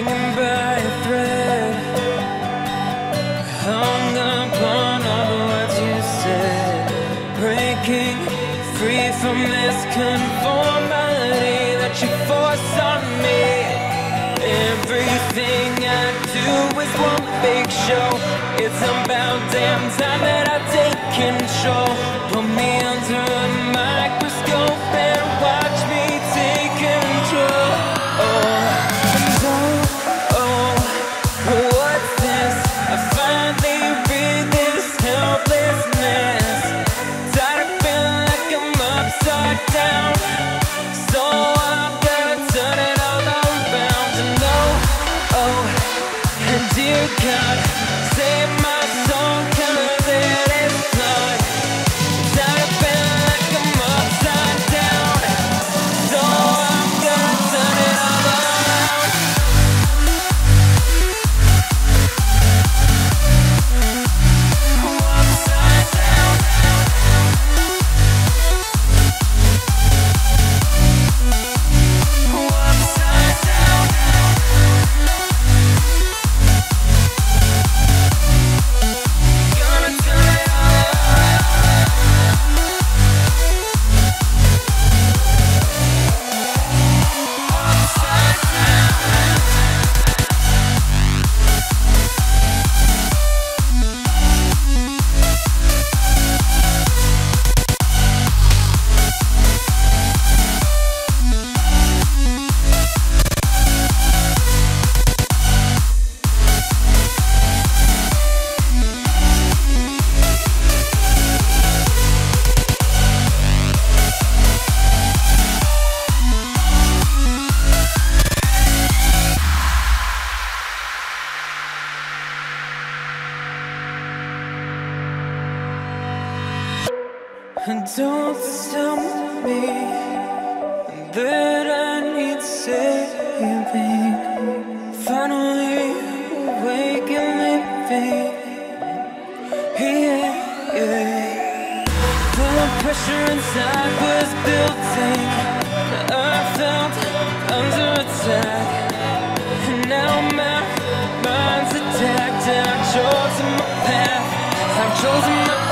hanging by a thread, hung upon all the words you said, breaking free from this conformity that you force on me. Everything I do is one big show. It's about damn time that I take control. Put me under a microscope and watch me take control. What's this? I finally read this helplessness. Tired of feeling like I'm upside down, so I'm gonna turn it all around. And dear God, save my soul, 'cause it is blood. Tired of feeling like I'm upside down, so I'm gonna turn it all around. Upside down. Upside down. Gonna turn it all around. Upside down. And don't tell me that I need saving. Finally awake and living. Yeah. The pressure inside was building. I felt under attack, and now my mind's attacked. And I've chosen my path. I've chosen my